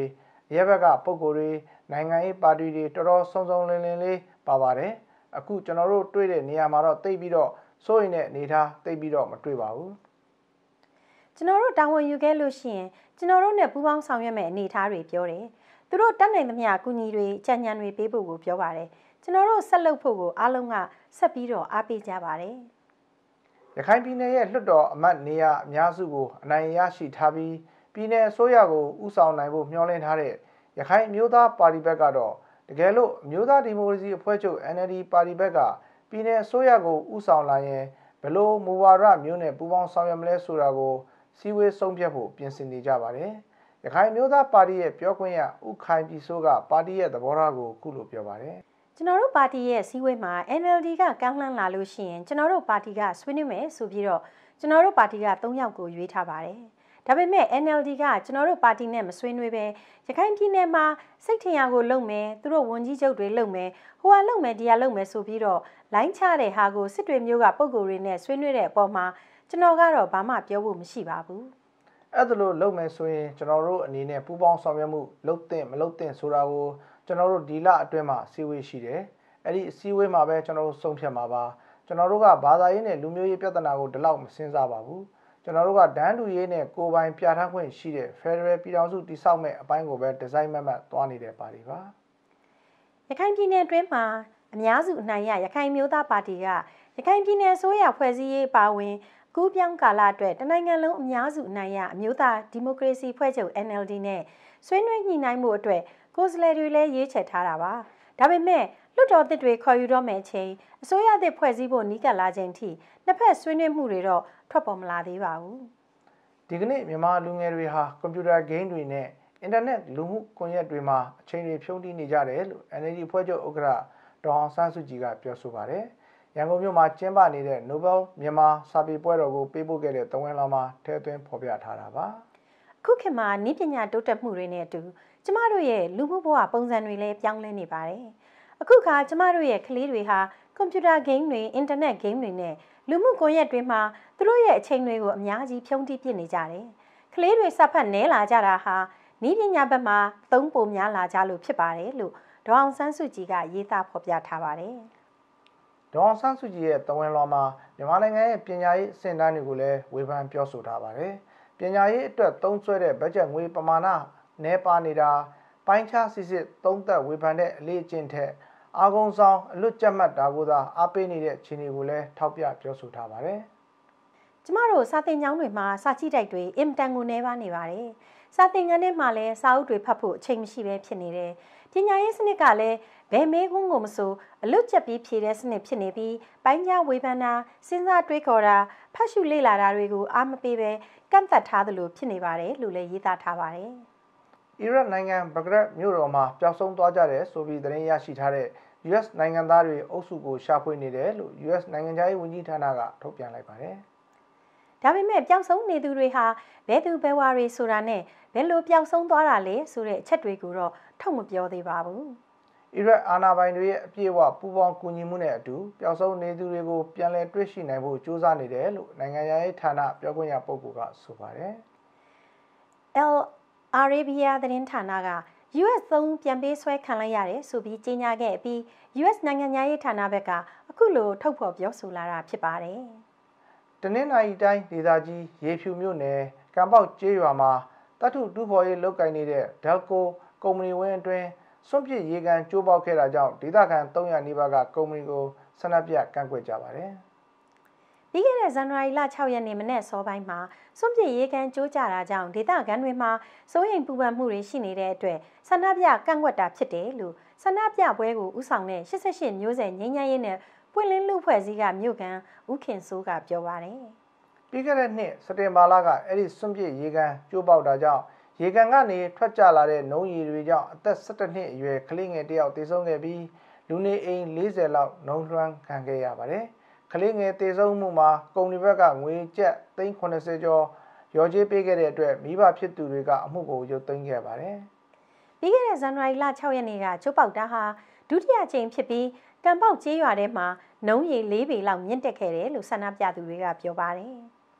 ရဲဘက်ကပုံကိုယ်တွေနိုင်ငံရေးပါတီတွေတော်တော်စုံစုံလင်လင်လေးပါပါတယ်အခုကျွန်တော်တို့တွေ့တဲ့နေရာမှာတော့တိတ်ပြီးတော့စိုးရင်တဲ့အနေထားတိတ်ပြီးတော့မတွေ့ပါဘူးကျွန်တော်တို့တာဝန်ယူခဲ့လို့ရှိရင်ကျွန်တော်တို့နဲ့ပူးပေါင်းဆောင်ရွက်မဲ့အနေအထားတွေပြောတယ်သူတို့တတ်နိုင်သမျှအကူအညီတွေကြံ့ညံတွေပေးဖို့ကိုပြောပါတယ်ကျွန်တော်တို့ဆက်လုပ်ဖို့ကိုအားလုံးကဆက်ပြီးတော့အားပေးကြပါတယ်ရခိုင်ပြည်နယ်ရဲ့လွှတ်တော်အမတ်နေရာအများစုကိုအနိုင်ရရှိထားပြီးပြည်နယ်အစိုးရကိုဥဆောင်နိုင်ဖို့မျှော်လင့်ထားတဲ့ရခိုင်မျိုးသားပါတီဘက်ကတော့တကယ်လို့မျိုးသားဒီမိုကရေစီအဖွဲ့ချုပ် N L D ပါတီဘက်ကပြည်နယ်အစိုးရကိုဥဆောင်လာရင်ဘယ်လိုမူဝါဒမျိုးနဲ့ပူးပေါင်းဆောင်ရွက်မလဲဆိုတာကိုစီဝေးဆုံးဖြတ်ဖို့ပြင်ဆင်နေကြပါတယ်။ရခိုင်မျိုးသားပါတီရဲ့ပြောခွင့်ရဦးခိုင်ပြည်စိုးကပါတီရဲ့သဘောထားကိုအခုလိုပြောပါတယ်။ကျွန်တော်တို့ပါတီရဲ့စီဝေးမှာ N L D ကကမ်းလှမ်းလာလို့ရှိရင်ကျွန်တော်တို့ပါတီကဆွေးနွေးမယ်ဆိုပြီးတော့ကျွန်တော်တို့ပါတီက၃ယောက်ကိုရွေးထားပါတယ်။ဒါပေမဲ့ N L D ကကျွန်တော်တို့ပါတီနဲ့မဆွေးနွေးပဲရခိုင်ပြည်နယ်မှာစိတ်ထင်ရကိုလုပ်မယ်သူတို့ဝန်ကြီးချုပ်တွေလုပ်မယ်ဟိုဟာလုပ်မယ်ဒီဟာလုပ်မယ်ဆိုပြီးတော့လိုင်းချတဲ့ဟာကိုစစ်တွေမျိုးကပုံကိုယ်တွေနဲ့ဆွေးနွေးတဲ့အပေါ်မှာကျွန်တော်ကတော့ဘာမှပြောဖို့မရှိပါဘူးအဲ့ဒါလို့လုပ်မယ်ဆိုရင်ကျွန်တော်တို့အနေနဲ့ပူးပေါင်းဆောင်ရွက်မှုလုပ်သင့်မလုပ်သင့်ဆိုတာကိုကျွန်တော်တို့ဒီလအတွင်းမှာစီဝေးရှိတယ်အဲ့ဒီစီဝေးမှာပဲကျွန်တော်တို့ဆုံးဖြတ်မှာပါကျွန်တော်တို့ကဘာသာရေးနဲ့လူမျိုးရေးပြဿနာကိုဒီလောက်မစဉ်းစားပါဘူးကျွန်တော်တို့ကဒန်းတူရေးနဲ့ကိုယ်ပိုင်ပြဋ္ဌာန်းခွင့်ရှိတဲ့ Federal ပြည်ထောင်စုတည်ဆောက်မဲ့အပိုင်းကိုပဲဒီဇိုင်းမတ်မတ်သွားနေတဲ့ပါတီပါရခိုင်ပြည်နယ်အတွင်းမှာအများစုအနိုင်ရရခိုင်မျိုးသားပါတီကရခိုင်ပြည်နယ်ဆိုရဖွဲ့စည်းရေးပါဝင်ကူးပြောင်းကာလအတွက်တနိုင်ငံလုံးအများစုအနိုင်ရအမျိုးသားဒီမိုကရေစီဖွဲ့ချုပ် N L D နဲ့ဆွေးနွေးညှိနှိုင်းမှုအတွက်ကိုယ်စားလှယ်တွေလည်းရွေးချယ်ထားတာပါဒါပေမဲ့လွှတ်တော်သစ်တွေခေါ်ယူတော့မယ့်အချိန်အစိုးရသစ်ဖွဲ့စည်းဖို့နီးကပ်လာချိန်ထိနှစ်ဖက်ဆွေးနွေးမှုတွေတော့ထွက်ပေါ်မလာသေးပါဘူးဒီကနေ့မြန်မာလူငယ်တွေဟာကွန်ပျူတာဂိမ်းတွေနဲ့အင်တာနက်လူမှုကွန်ရက်တွေမှာအချိန်တွေဖြုန်းတီးနေကြတယ်လို့ N L D ဖွဲ့ချုပ်ဥက္ကဋ္ဌဒေါ်အောင်ဆန်းစုကြည်ကပြောဆိုပါတယ်ရန်ကုန်မြို့မှာကျင်းပနေတဲ့ Nobel မြန်မာစာပေပွဲတော်ကိုပေးပို့ခဲ့တဲ့တဝန်လောင်မှာထဲသွင်းဖော်ပြထားတာပါအခုခေတ်မှာနည်းပညာတိုးတက်မှုတွေနဲ့အတူကျမတို့ရဲ့လူမှုဘဝပုံစံတွေလည်းပြောင်းလဲနေပါတယ်အခုခါကျမတို့ရဲ့ကလေးတွေဟာကွန်ပျူတာဂိမ်းတွေအင်တာနက်ဂိမ်းတွေနဲ့လူမှုကွန်ရက်တွေမှာသူတို့ရဲ့အချိန်တွေကိုအများကြီးဖြုန်းတီးပစ်နေကြတယ်ကလေးတွေစဖတ်နဲလာကြတာဟာနည်းပညာဘက်မှာသုံးပုံများလာကြလို့ဖြစ်ပါတယ်လို့ဒေါအောင်ဆန်းစုကြည်ကရေးသားဖော်ပြထားပါတယ်ဒေါအောင်ဆန်းစုကြည်ရဲ့တဝန်လွန်မှာမြန်မာနိုင်ငံရဲ့ပညာရေးအဆင့်အတန်းတွေကိုလည်းဝေဖန်ပြောဆိုထားပါတယ်ပညာရေးအတွက်သုံးစွဲတဲ့ဘတ်ဂျက်ငွေပမာဏနည်းပါးနေတာပိုင်းခြားစစ်စစ်သုံးသက်ဝေဖန်တဲ့အလေးအကျင့်ထက်အာဂုံဆောင်အလွတ်ကျက်မှတ်တာကိုသာအားပေးနေတဲ့ခြေအနေကိုလည်းထောက်ပြပြောဆိုထားပါတယ်ကျမတို့စာသင်ကျောင်းတွေမှာစာကြည့်တိုက်တွေအင်တန်ကိုနှဲပါနေပါတယ်စာသင်ခန်းထဲမှာလည်းစာအုပ်တွေဖတ်ဖို့အချိန်မရှိပဲဖြစ်နေတယ်ပညာရေးစနစ်ကလည်းဘယ်မေးခွန်းကိုမဆိုအလွတ်ကျက်ပြီးဖြေတဲ့စနစ်ဖြစ်နေပြီးပိုင်းခြားဝေဖန်တာစဉ်းစားတွေးခေါ်တာဖတ်ရှုလေ့လာတာတွေကိုအားမပေးပဲကန့်သတ်ထားသလိုဖြစ်နေပါတယ်လို့လည်းရေးသားထားပါတယ်အီရတ်နိုင်ငံဘဂရက်မြို့တော်မှာပျောက်ဆုံးသွားကြတယ်ဆိုပြီးသတင်းရရှိထားတဲ့ U S နိုင်ငံသားတွေအုပ်စုကိုရှာဖွေနေတယ်လို့ U S နိုင်ငံခြားရေးဝန်ကြီးဌာနကထုတ်ပြန်လိုက်ပါတယ်ဒါပေမဲ့ပျောက်ဆုံးနေသူတွေဟာဘယ်သူဘယ်ဝါတွေဆိုတာနဲ့ဘယ်လိုပျောက်ဆုံးသွားတာလဲဆိုတဲ့အချက်တွေကိုတော့ထုတ်မပြောသေးပါဘူး။အီရတ်အာဏာပိုင်တွေရဲ့အပြည့်အဝပူးပေါင်းကူညီမှုနဲ့အတူပျောက်ဆုံးနေသူတွေကိုပြန်လည်တွေ့ရှိနိုင်ဖို့ကြိုးစားနေတယ်လို့နိုင်ငံရေးဌာနပြောခွင့်ရပုဂ္ဂိုလ်ကဆိုပါတယ်။ El Arabia သတင်းဌာနက U S သုံးပြန်ပေးဆွဲခံလိုက်ရတယ်ဆိုပြီးကြေညာခဲ့ပြီး U S နိုင်ငံရေးဌာနဘက်ကအခုလိုထုတ်ဖော်ပြောဆိုလာတာဖြစ်ပါတယ်။တနင်္လာရီတိုင်းဒေသကြီးရေဖြူမြို့နယ်ကံပေါက်ကျေးရွာမှာတတ်ထုတူဖော်ရေးလုပ်ကိုင်နေတဲ့ Delco ကုမ္ပဏီဝင်းအတွင်းစွန့်ပစ်ရေကန်ကျိုးပေါက်ခဲ့တာကြောင့်ဒေသခံ၃၀၀နီးပါးကကုမ္ပဏီကိုဆန္ဒပြကန့်ကွက်ကြပါတယ်။ပြီးခဲ့တဲ့ဇန်နဝါရီလ၆ရက်နေ့မနေ့စောပိုင်းမှာစွန့်ပစ်ရေကန်ကျိုးကျတာကြောင့်ဒေသခံတွေမှာစိုးရိမ်ပူပန်မှုတွေရှိနေတဲ့အတွက်ဆန္ဒပြကန့်ကွက်တာဖြစ်တယ်လို့ဆန္ဒပြပွဲကိုဦးဆောင်တဲ့၈၈မျိုးဆက်ငြိမ်းချမ်းရေးနဲ့ပွင့်လင်းလူဖွဲ့စည်းကမြို့ကန်ဦးခင်စိုးကပြောပါတယ်။ပြီးခဲ့တဲ့နှစ်စက်တင်ဘာလကအဲ့ဒီစွန့်ပစ်ရေကန်ကျိုးပေါက်တာကြောင့်ရေကန်ကနေထွက်ကျလာတဲ့နှုံးရည်တွေကြောင့်အသက်၁၁နှစ်အရွယ်ကလေးငယ်တစ်ယောက်သေဆုံးခဲ့ပြီးလူနေအိမ်၄၀လောက်နှုံးလွှမ်းခံခဲ့ရပါတယ်။ကလေးငယ်သေဆုံးမှုမှာကုမ္ပဏီဘက်ကငွေကျပ်သိန်း၇၀ကျော်ရော်ကြေးပေးခဲ့တဲ့အတွက်မိဘဖြစ်သူတွေကအမှုကိုရုပ်သိမ်းခဲ့ပါတယ်။ပြီးခဲ့တဲ့ဇန်နဝါရီလ၆ရက်နေ့ကကျိုးပေါက်တာဟာဒုတိယကြိမ်ဖြစ်ပြီးကံပေါက်ကျေးရွာထဲမှာနှုံးရည်၄ပေလောက်မြင့်တက်ခဲ့တယ်လို့ဆန္ဒပြသူတွေကပြောပါတယ်။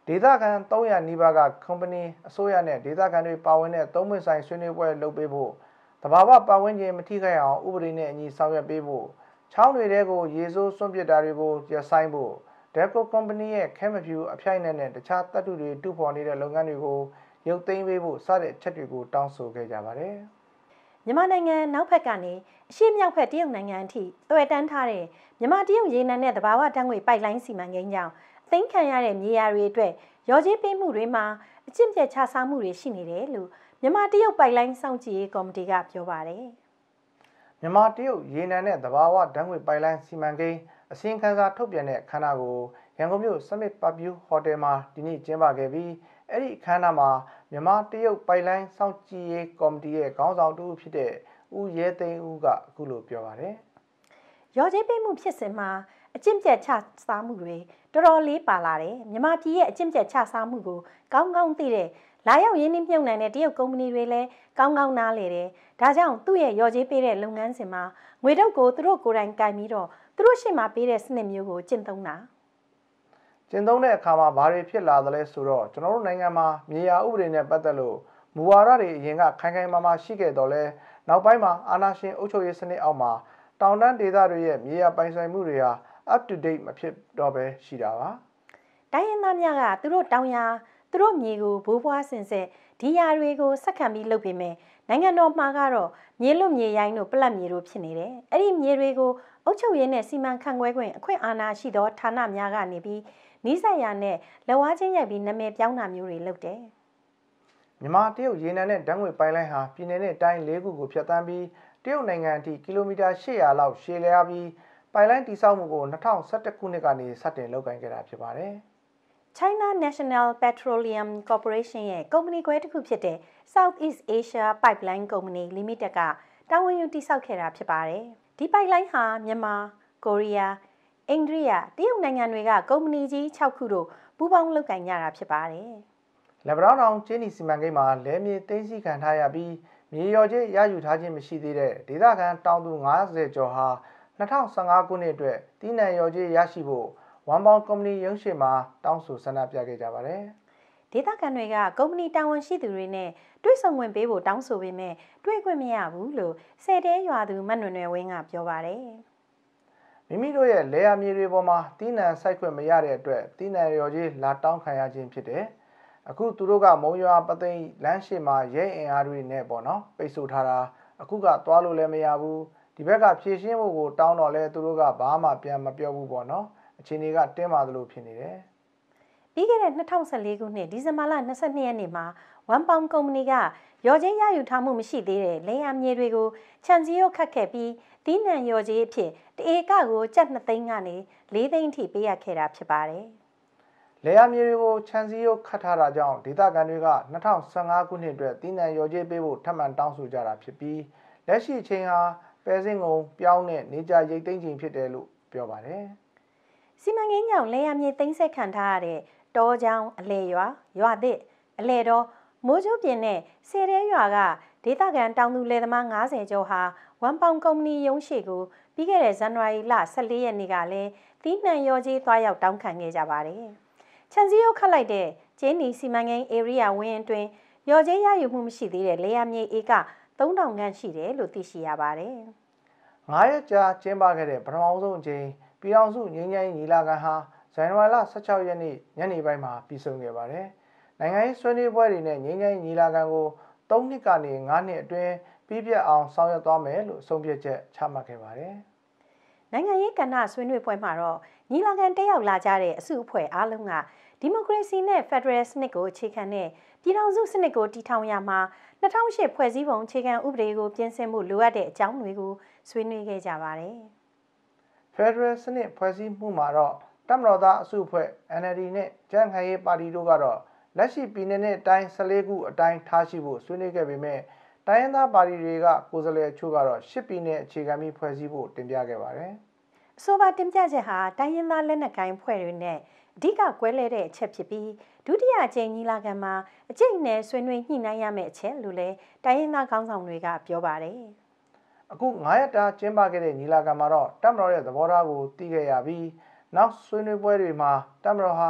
ဒေသခံသုံးရာနီးပါးက company အစိုးရနဲ့ဒေသခံတွေပါဝင်တဲ့သုံးပွင့်ဆိုင်ဆွေးနွေးပွဲလုပ်ပေးဖို့တဘာဝပတ်ဝန်းကျင်မထိခိုက်အောင်ဥပဒေနဲ့အညီဆောင်ရွက်ပေးဖို့ချောင်းတွေတဲကိုရေစိုးစွန့်ပစ်တာတွေကိုရပ်ဆိုင်းဖို့ Deco Company ရဲ့ခဲမဖြူအဖိုက်နဲ့နဲ့တခြားတပ်ထုတွေတူဖော်နေတဲ့လုပ်ငန်းတွေကိုရုပ်သိမ်းပေးဖို့စတဲ့အချက်တွေကိုတောင်းဆိုခဲ့ကြပါတယ်။မြန်မာနိုင်ငံနောက်ဘက်ကနေအရှေ့မြောက်ဘက်တရုတ်နိုင်ငံအထိတွယ်တန်းထားတဲ့မြန်မာတရုတ်ရေနံနဲ့တဘာဝဓာတ်ငွေပိုက်လိုင်းစီမံကိန်းကြောင့်အသိမ်းခံရတဲ့မြေယာတွေအတွက်ရော်ကြေးပေးမှုတွေမှာအကျင့်ပြတ်ချစားမှုတွေရှိနေတယ်လို့မြန်မာတရုတ်ပိုက်လိုင်းစောင့်ကြည့်ရေးကော်မတီကပြောပါတယ်။မြန်မာတရုတ်ရေနံနဲ့တဘာဝဓာတ်ငွေပိုက်လိုင်းစီမံကိန်းအစည်းအဝေးခန်းစာထုတ်ပြန်တဲ့ခန်းနာကိုရန်ကုန်မြို့ Summit Parkview Hotel မှာဒီနေ့ကျင်းပခဲ့ပြီးအဲ့ဒီအခမ်းအနားမှာမြန်မာတရုတ်ပိုက်လိုင်းစောင့်ကြည့်ရေးကော်မတီရဲ့ခေါင်းဆောင်တူဖြစ်တဲ့ဦးရဲသိန်းဦးကအခုလိုပြောပါတယ်။ရော်ကြေးပေးမှုဖြစ်စဉ်မှာအကျင့်ပြတ်ချစားမှုတွေတော်တော်လေးပါလာတယ်။မြန်မာပြည်ရဲ့အကျင့်ပြတ်ချစားမှုကိုကောင်းကောင်းသိတဲ့လာရောက်ရင်းနှီးမြှုပ်နှံတဲ့တရုတ်ကုမ္ပဏီတွေလည်းကောင်းကောင်းနားလည်တယ်။ဒါကြောင့်သူ့ရဲ့ရော်ကြေးပေးတဲ့လုပ်ငန်းစဉ်မှာငွေတုပ်ကိုသူတို့ကိုယ်တိုင်ကင်ပြီးတော့သူတို့ရှေ့မှာပေးတဲ့စနစ်မျိုးကိုကျင့်သုံးတာကျင့်သုံးတဲ့အခါမှာဘာတွေဖြစ်လာသလဲဆိုတော့ကျွန်တော်တို့နိုင်ငံမှာမြေယာဥပဒေနဲ့ပတ်သက်လို့မူဝါဒတွေအရင်ကခိုင်ခိုင်မာမာရှိခဲ့တော့လဲနောက်ပိုင်းမှာအာဏာရှင်အုပ်ချုပ်ရေးစနစ်အောက်မှာတောင်တန်းဒေသတွေရဲ့မြေယာပိုင်ဆိုင်မှုတွေဟာ up to date မဖြစ်တော့ပဲရှိတာပါတိုင်းရင်းသားများကသူတို့တောင်ယာသူတို့မြေကိုဘိုးဘွားဆင်ဆက်ဒီယာတွေကိုစက်ခံပြီးလုပ်ပေမဲ့နိုင်ငံတော်မှာကတော့မြေလွတ်မြေရိုင်းတို့ပလက်မြေတို့ဖြစ်နေတယ်အဲ့ဒီမြေတွေကိုအုပ်ချုပ်ရေးနဲ့စီမံခန့်ခွဲခွင့်အခွင့်အာဏာရှိသောဌာနများကနေပြီးနီးစပ်ရာနဲ့လက်ဝါးချင်းရိုက်ပြီးနာမည်ပြောင်းတာမျိုးတွေလုပ်တယ်မြန်မာတရုတ်ရေနံနဲ့ဓာတ်ငွေပိုက်လိုင်းဟာပြည်내နဲ့တိုင်း၄ခုကိုဖြတ်သန်းပြီးတရုတ်နိုင်ငံအထိကီလိုမီတာ၈၀၀လောက်ရှည်လျားပြီးပိုက်လိုင်းတိစောက်မှုကို၂၀၁၁ခုနှစ်ကနေစတင်လုပ်ကိုင်ခဲ့တာဖြစ်ပါတယ်။ China National Petroleum Corporation ရဲ့ကုမ္ပဏီခွဲတစ်ခုဖြစ်တဲ့ Southeast Asia Pipeline Company Limited ကတာဝန်ယူတည်ဆောက်ခဲ့တာဖြစ်ပါတယ်။ဒီပိုက်လိုင်းဟာမြန်မာ၊ကိုရီးယား၊အိန္ဒိယ၊တရုတ်နိုင်ငံတွေကကုမ္ပဏီကြီး၆ခုတို့ပူးပေါင်းလုပ်ကိုင်ကြတာဖြစ်ပါတယ်။လက်ပံတောင်းကျင်းနီစီမံကိန်းမှာလဲမြေသိမ်းဆည်းခံထားရပြီးမြေရော်ကျရယူထားခြင်းမရှိသေးတဲ့ဒေသခံတောင်သူ၅၀ကျော်ဟာ၂၀၁၅ခုနှစ်အတွက်တီးနှံရော်ကျရရှိဖို့ဝန်ပေါင်းကုမ္ပဏီရုံးရှိမှာတောင်းဆိုဆန္ဒပြခဲ့ကြပါတယ်။ဒေသခံတွေကကုမ္ပဏီတာဝန်ရှိသူတွေနဲ့တွေ့ဆုံခွင့်ပေးဖို့တောင်းဆိုပေမဲ့တွေ့ခွင့်မရဘူးလို့ဆယ်တဲရွာသူမတ်နွယ်နွယ်ဝင်းကပြောပါတယ်။မိမိတို့ရဲ့လယ်ယာမြေတွေပေါ်မှာတီးနှံစိုက်ခွင့်မရတဲ့အတွက်တီးနှံရော်ကျလာတောင်းခံရခြင်းဖြစ်တယ်။အခုသူတို့ကမုံရွာပသိမ်လမ်းရှိမှာရဲအင်အားတွေနဲ့ပေါ့နော်ပိတ်ဆို့ထားတာအခုကသွားလို့လည်းမရဘူးဒီဘက်ကဖြည့်ရှင်းဖို့ကိုတောင်းတော့လဲသူတို့ကဘာမှပြန်မပြောဘူးပေါ့နော်အခြေအနေကတင်းမာသလိုဖြစ်နေတယ်ပြီးခဲ့တဲ့၂၀၁၄ခုနှစ်ဒီဇင်ဘာလ၂၂ရက်နေ့မှာဝန်ပေါင်ကုမ္ပဏီကရော်ကြေးရယူထားမှုမရှိသေးတဲ့လယ်ယာမြေတွေကိုခြံစည်းရုပ်ခတ်ခဲ့ပြီးတီးနှံရော်ကြေးအဖြစ်တဧကကိုကျပ်၂သိန်းကနေ၄သိန်းအထိပေးရခဲ့တာဖြစ်ပါတယ်လယ်ယာမြေတွေကိုခြံစည်းရုပ်ခတ်ထားတာကြောင့်ဒေသခံတွေက၂၀၁၅ခုနှစ်အတွက်တီးနှံရော်ကြေးပေးဖို့ထပ်မံတောင်းဆိုကြတာဖြစ်ပြီးလက်ရှိအချိန်ဟာပဲစင်းကုံပြောင်းတဲ့နေကြရိတ်သိမ်းချိန်ဖြစ်တယ်လို့ပြောပါတယ်စီမံကိန်းကြောင့်လယ်ယာမြေသိမ်းဆက်ခံထားရတဲ့တောချောင်းအလဲရွာရွာသစ်အလဲတော်မိုးကျိုးပြင်နဲ့ဆယ်တဲရွာကဒေသခံတောင်သူလယ်သမား၅၀ကျော်ဟာဝန်ပေါင်ကုမ္ပဏီရုံးရှိကိုပြီးခဲ့တဲ့ဇန်နဝါရီလ၁၄ရက်နေ့ကလည်းတီးနှံရော်ကြေးသွားရောက်တောင်းခံခဲ့ကြပါတယ်ခြံစည်းရုပ်ခတ်လိုက်တဲ့ကျင်းနီစီမံကိန်းဧရိယာဝင်းအတွင်းရော်ကြေးရယူမှုမရှိသေးတဲ့လယ်ယာမြေဧကသုံးထောင်ခန့်ရှိတယ်လို့သိရှိရပါတယ်။ငါးရက်ကြာကျင်းပခဲ့တဲ့ပထမဆုံးအကြိမ်ပြည်အောင်စုငြိမ်းချမ်းရေးညီလာခံဟာဇန်နဝါရီလ၁၆ရက်နေ့ညနေပိုင်းမှာပြီးဆုံးခဲ့ပါတယ်။နိုင်ငံရေးဆွေးနွေးပွဲတွေနဲ့ငြိမ်းချမ်းရေးညီလာခံကို၃နှစ်ကနေ၅နှစ်အတွင်းပြီးပြတ်အောင်ဆောင်ရွက်သွားမယ်လို့ဆုံးဖြတ်ချက်ချမှတ်ခဲ့ပါတယ်။နိုင်ငံရေးကဏ္ဍဆွေးနွေးပွဲမှာတော့ညီလာခံတက်ရောက်လာကြတဲ့အစုအဖွဲ့အားလုံးကဒီမိုကရေစီနဲ့ဖက်ဒရယ်စနစ်ကိုအခြေခံတဲ့ပြည်ထောင်စုစနစ်ကိုတည်ထောင်ရမှာ၂၀၀၈ဖွဲ့စည်းပုံအခြေခံဥပဒေကိုပြင်ဆင်ဖို့လိုအပ်တဲ့အကြောင်းတွေကိုဆွေးနွေးခဲ့ကြပါတယ်။ဖက်ဒရယ်စနစ်ဖွဲ့စည်းမှုမှာတော့တပ်မတော်သားအစုအဖွဲ့ N L D နဲ့ကြံ့ခိုင်ရေးပါတီတို့ကတော့လက်ရှိပြည်내နဲ့တိုင်း၁၄ခုအတိုင်းထားရှိဖို့ဆွေးနွေးခဲ့ပေမဲ့တိုင်းရင်းသားပါတီတွေကကိုယ်စားလှယ်အချို့ကတော့ရှစ်ပြည်နယ်အခြေခံပြီးဖွဲ့စည်းဖို့တင်ပြခဲ့ပါတယ်။အဆိုပါတင်ပြချက်ဟာတိုင်းရင်းသားလက်နက်ကိုင်ဖွဲ့တွေနဲ့အဓိကကွဲလဲတဲ့အချက်ဖြစ်ပြီးဒုတိယအကြိမ်ညီလာခံမှာအကျိတ်နဲ့ဆွေးနွေးညှိနှိုင်းရမယ့်အချက်လို့လည်းတိုင်းရင်းသားခေါင်းဆောင်တွေကပြောပါတယ်။အခုငါးရက်တာကျင်းပခဲ့တဲ့ညီလာခံမှာတော့တပ်မတော်ရဲ့သဘောထားကိုသိခဲ့ရပြီးနောက်ဆွေးနွေးပွဲတွေမှာတပ်မတော်ဟာ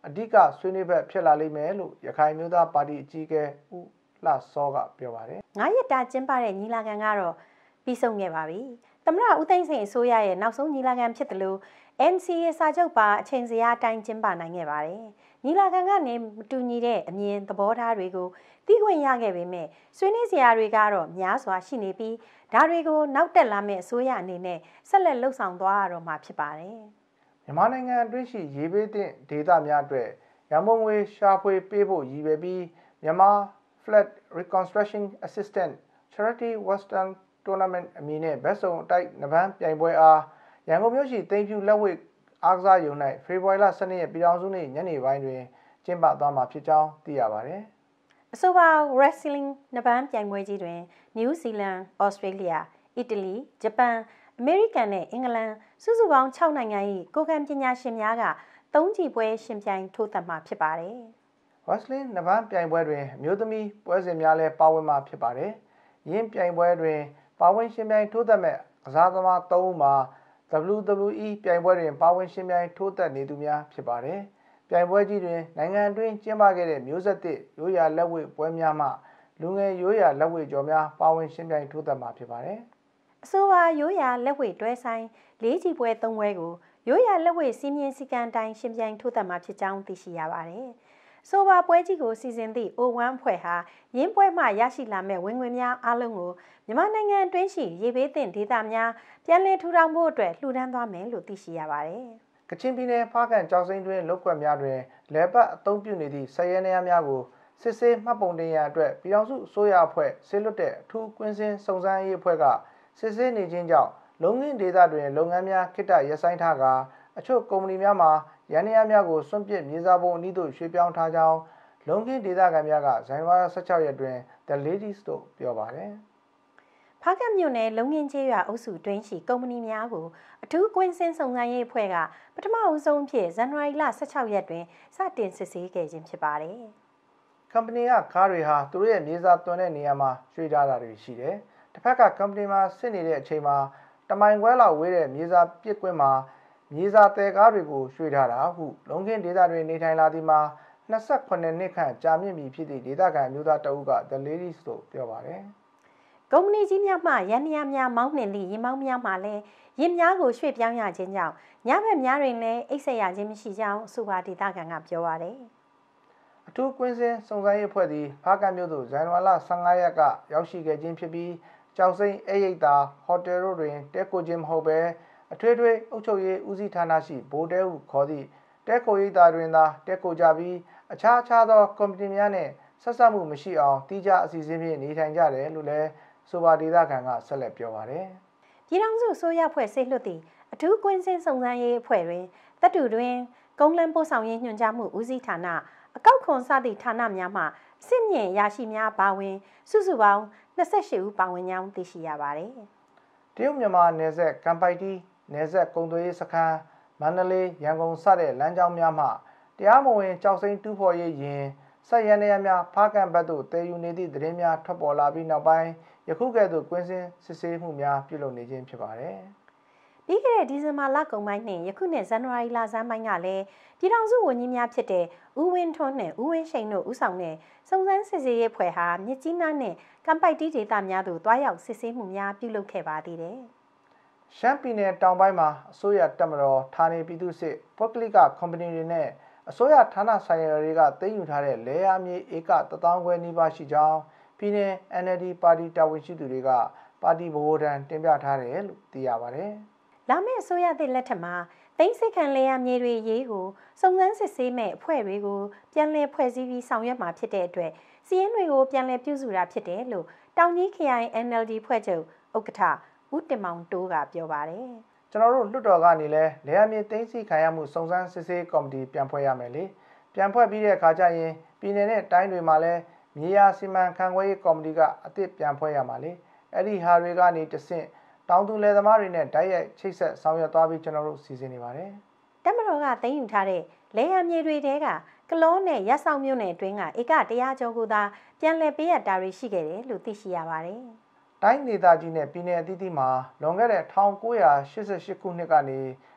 အဓိကဆွေးနွေးဘက်ဖြစ်လာလိမ့်မယ်လို့ရခိုင်မျိုးသားပါတီအကြီးအကဲဦးလှစောကပြောပါတယ်။ငါးရက်တာကျင်းပတဲ့ညီလာခံကတော့ပြီးဆုံးခဲ့ပါပြီ။သမ္မတဦးသိန်းစိန်အစိုးရရဲ့နောက်ဆုံးညီလာခံဖြစ်တယ်လို့ N C A စာချုပ်ပါအချိန်စရာအတိုင်းကျင်းပနိုင်ခဲ့ပါတယ်။ညီလာခံကနေမတူညီတဲ့အမြင်သဘောထားတွေကိုသိခွင့်ရခဲ့ပေမဲ့ဆွေးနွေးစရာတွေကတော့များစွာရှိနေပြီးဒါတွေကိုနောက်တက်လာမယ့်အစိုးရအနေနဲ့ဆက်လက်လှုပ်ဆောင်သွားရတော့မှာဖြစ်ပါတယ်။မြန်မာနိုင်ငံအတွင်းရှိရေဘေးသင့်ဒေသများအတွက်ရန်ပုံငွေရှာဖွေပေးဖို့ရည်ရွယ်ပြီးမြန်မာ Flood Reconstruction Assistance Charity Western Tournament အမည်နဲ့ဘက်စုံအတိုက်နဗန်းပြိုင်ပွဲအားရန်ကုန်မြို့ရှိသိမ်းဖြူလက်ဝှေ့အားကစားရုံ၌ဖေဖော်ဝါရီလ၁၂ရက်ပြည်ထောင်စုနေ့ညနေပိုင်းတွင်ကျင်းပသွားမှာဖြစ်ကြောင်းသိရပါတယ်။အဆိုပါ Wrestling နဗန်းပြိုင်ပွဲကြီးတွင်နယူးဇီလန်၊ဩစတြေးလျ၊အီတလီ၊ဂျပန်၊အမေရိကန်နဲ့အင်္ဂလန်စုစုပေါင်း၆နိုင်ငံ၏ကိုယ်ခံပညာရှင်များကသုံးချီပွဲရှင်ပြိုင်ထိုးသတ်မှာဖြစ်ပါတယ်။ Wrestling နဗန်းပြိုင်ပွဲတွင်အမျိုးသမီးပွဲစဉ်များလည်းပါဝင်မှာဖြစ်ပါတယ်။ယင်းပြိုင်ပွဲတွင်ပါဝင်ရှင်ပြိုင်ထိုးသတ်မဲ့ကစားသမားသုံးဦးမှာ W W E ပြိုင်ပွဲတွင်ပါဝင်ရှင်ပြိုင်ထိုးသတ်နေသူများဖြစ်ပါတယ်။ပြိုင်ပွဲကြီးတွင်နိုင်ငံအတွင်းကျင်းပခဲ့တဲ့မျိုးဆက်သစ်ရိုးရာလက်ဝှေ့ပွဲများမှလူငယ်ရိုးရာလက်ဝှေ့ကျော်များပါဝင်ရှင်ပြိုင်ထိုးသတ်မှာဖြစ်ပါတယ်။အဆိုပါရိုးရာလက်ဝှေ့တွဲဆိုင်လေးချီပွဲသုံးပွဲကိုရိုးရာလက်ဝှေ့စီးမြင်စည်းကမ်းတိုင်းရှင်ပြိုင်ထိုးသတ်မှာဖြစ်ကြောင်းသိရှိရပါတယ်။ဆိုပါပွဲကြီးကိုစီစဉ်သည့် O ဝမ်း အဖွဲ့ဟာရင်းပွဲမှရရှိလာမဲ့ဝင်ငွေများအလုံးကိုမြန်မာနိုင်ငံအတွင်းရှိရေဘေးသင့်ဒေသများပြန်လည်ထူထောင်ဖို့အတွက်လှူဒါန်းသွားမယ်လို့သိရှိရပါတယ်။ကချင်ပြည်နယ်ဖားကန့်ကျောက်စိမ်းတွင်လောက်ကွက်များတွင်လဲပတ်အသုံးပြုနေသည့်ဆယ်ရဲနေရာများကိုစစ်ဆေးမှတ်ပုံတင်ရန်အတွက်ပြည်ထောင်စုအစိုးရအဖွဲ့ဆေးလွတ်တဲ့အထူးကွင်းစင်းစုံစမ်းရေးအဖွဲ့ကစစ်ဆေးနေခြင်းကြောင့်လုံငင်းဒေသတွင်လုပ်ငန်းများခိတ္တရပ်ဆိုင်းထားကာအချို့ကုမ္ပဏီများမှာရန်နေရာများကိုစွန့်ပစ်မြေစာပုံအနည်းသို့ရွှေ့ပြောင်းထားကြောင်းလုံခင်းဒေသခံများကဇန်နဝါရီ၁၆ရက်တွင် The Ladies တို့ပြောပါတယ်။ဖားကတ်မြို့နယ်လုံငင်းကျေးရွာအုပ်စုတွင်းရှိကုမ္ပဏီများကိုအထူးကွင်းစင်းစုံစမ်းရေးအဖွဲ့ကပထမအဦးဆုံးအဖြစ်ဇန်နဝါရီလ၁၆ရက်တွင်စတင်စစ်ဆေးခဲ့ခြင်းဖြစ်ပါတယ်။ကုမ္ပဏီကကားတွေဟာသူတို့ရဲ့မြေစာသွင်းတဲ့နေရာမှာရွှေ့ထားတာတွေရှိတယ်။တစ်ဖက်ကကုမ္ပဏီမှာစစ်နေတဲ့အချိန်မှာတမိုင်ခွဲလောက်ဝေးတဲ့မြေစာပစ်ကွင်းမှာမြေစာတဲကားတွေကိုရွှေ့ထားတာဟုလုံခင်းဒေသတွင်နေထိုင်လာသည်မှာ၂၈နှစ်ခန့်ကြာမြင့်ပြီဖြစ်သည့်ဒေသခံမျိုးသားတအုပ်က The Ladies တို့ပြောပါတယ်။ကုမ္ပဏီကြီးများမှရန်နေရာများမောင်းနှင်သည့်ရင်မောင်းများမှလည်းရင်များကိုရွှေ့ပြောင်းရခြင်းကြောင့်ညဘက်များတွင်လည်းအိတ်ဆက်ရခြင်းမရှိကြောင်းဆိုပါဒေသခံကပြောပါတယ်။အထူးကွင်းစင်းစုံစမ်းရေးအဖွဲ့သည်ဖားကတ်မြို့သို့ဇန်နဝါရီလ၁၅ရက်ကရောက်ရှိခဲ့ခြင်းဖြစ်ပြီးကျောက်စိမ်းအိတ်ရိပ်သာဟိုတယ်တို့တွင်တဲခိုခြင်းမဟုတ်ဘဲအထွေထွေအုပ်ချုပ်ရေးဦးစီးဌာနရှိဗိုလ်တဲဟုခေါ်သည့်တဲခိုရိပ်သာတွင်သာတဲခိုကြပြီးအခြားအခြားသောကုမ္ပဏီများနှင့်ဆက်စပ်မှုမရှိအောင်တိကျအစီအစဉ်ဖြင့်နေထိုင်ကြတယ်လို့လည်းဆိုပါဒေသခံကဆက်လက်ပြောပါတယ်။ပြည်ထောင်စုအစိုးရဖွဲ့ဆေးလွှတ်သည့်အထူးကွင်းစင်းစုံစမ်းရေးအဖွဲ့တွင်တပ်တူတွင်ကုန်းလန်းပို့ဆောင်ရေးညွှန်ကြားမှုဦးစီးဌာနအကောက်ခွန်စသည့်ဌာနများမှစစ်မြင့်ရရှိများပါဝင်စုစုပေါင်း၂၈ဦးပါဝင်ကြောင်းသိရှိရပါတယ်။တရုတ်မြန်မာနယ်စပ်ကမ်ပိုက်တီနယ်စပ်ကုန်သွယ်ရေးစခန်းမန္တလေးရန်ကုန်စတဲ့လမ်းကြောင်းများမှတရားမဝင်ကြောက်စိမ်းတူးဖော်ရေးရင်ဆက်ရန်နေရများဖားကန့်ဘက်သို့တည်ယူနေသည့်သတင်းများထွက်ပေါ်လာပြီးနောက်ပိုင်းယခုကဲ့သို့ကွင်းစင်းစစ်ဆေးမှုများပြုလုပ်နေခြင်းဖြစ်ပါတယ်။ပြီးခဲ့တဲ့ဒီဇင်ဘာလကုန်ပိုင်းနှင့်ယခုနှစ်ဇန်နဝါရီလဆန်းပိုင်းကလည်းပြည်ထောင်စုဝန်ကြီးများဖြစ်တဲ့ဦးဝင်းထွန်းနဲ့ဦးဝင်းရှိန်တို့ဦးဆောင်တဲ့စုံစမ်းစစ်ဆေးရေးအဖွဲ့ဟာမြစ်ကြီးနားနဲ့ကမ်ပိုက်တီဒေသများသို့တွားရောက်စစ်ဆေးမှုများပြုလုပ်ခဲ့ပါသေးတယ်။ရှမ်းပြည်နယ်တောင်ပိုင်းမှာအစိုးရတပ်မတော်ဌာနေပြည်သူ့စစ်ပုဂ္ဂလိကကုမ္ပဏီတွေနဲ့အစိုးရဌာနဆိုင်ရာတွေကသိမ်းယူထားတဲ့လဲရမြေဧကတသောင်းခွဲနီးပါးရှိကြောင်းပြည်내 အန် အယ်လ် ဒီ ပါတီတာဝန်ရှိသူတွေကပါတီဗဟိုထံတင်ပြထားတယ်လို့သိရပါတယ်။လာမယ့်အစိုးရသစ်လက်ထက်မှာသိမ်းစစ်ခံလဲရမြေတွေရေးကိုစုံစမ်းစစ်ဆေးမဲ့အဖွဲ့တွေကိုပြန်လည်ဖွဲ့စည်းပြီးဆောင်ရွက်မှာဖြစ်တဲ့အတွက်စီးရင်တွေကိုပြန်လည်ပြုစုတာဖြစ်တယ်လို့တောင်ကြီးခရိုင် အန် အယ်လ် ဒီ ဖွဲ့ချုပ်ဥက္ကဋ္ဌဦးတင်မောင်တိုးကပြောပါတယ်။ကျွန်တော်တို့လွှတ်တော်ကနေလဲလဲရမြေသိမ်းဆီးခံရမှုစုံစမ်းစစ်ဆေးကော်မတီပြန်ဖွဲ့ရမယ်လေ။ပြန်ဖွဲ့ပြီးတဲ့အခါကျရင်ပြည်내နဲ့တိုင်းတွေမှာလဲမြေယာစီမံခန့်ခွဲရေးကော်မတီကအသစ်ပြန်ဖွဲ့ရမှာလေ။အဲ့ဒီဟာတွေကနေတဆင့်တောင်သူလယ်သမားတွေနဲ့ဓာတ်ရိုက်ချိတ်ဆက်ဆောင်ရွက်သွားပြီးကျွန်တော်တို့စီစဉ်နေပါတယ်။တပ်မတော်ကသိမ်းယူထားတဲ့လဲရမြေတွေတဲကကလောနဲ့ရက်ဆောင်မြို့နယ်အတွင်းကဧကတရာကျော်ကိုသာပြန်လည်ပေးရတာတွေရှိခဲ့တယ်လို့သိရှိရပါတယ်။တိုင်းဒေသကြီးနဲ့ပြည်내အသီးသီးမှာလွန်ခဲ့တဲ့၁၉၈၈ခုနှစ်ကနေ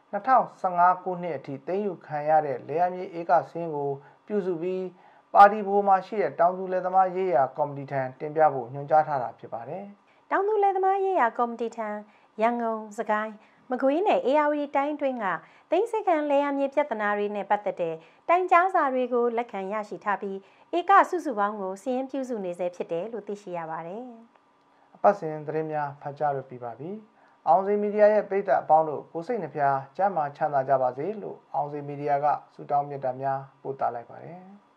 ၂၀၁၅ခုနှစ်အထိသိမ်းယူခံရတဲ့လယ်ယာမြေဧကစင်းကိုပြုစုပြီးပါတီဘိုမှာရှိတဲ့တောင်သူလယ်သမားရေးရာကော်မတီထံတင်ပြဖို့ညွှန်ကြားထားတာဖြစ်ပါတယ်။တောင်သူလယ်သမားရေးရာကော်မတီထံရန်ကုန်၊စကိုင်း၊မကွေးနဲ့အေရဝတီတိုင်းတွင်းကသိမ်းစစ်ခံလယ်ယာမြေပြဿနာတွေနဲ့ပတ်သက်တဲ့တိုင်ကြားစာတွေကိုလက်ခံရရှိထားပြီးဧကစုစုပေါင်းကိုစီရင်ပြုစုနေစေဖြစ်တယ်လို့သိရှိရပါတယ်။အပတ်စဉ်သတင်းများဖတ်ကြားရပြပါပြီ။အောင်စီမီဒီယာရဲ့ပရိသတ်အပေါင်းတို့ကိုစိတ်နှဖျားကျမ်းမာချမ်းသာကြပါစေလို့အောင်စီမီဒီယာကဆုတောင်းမေတ္တာများပို့သလိုက်ပါတယ်။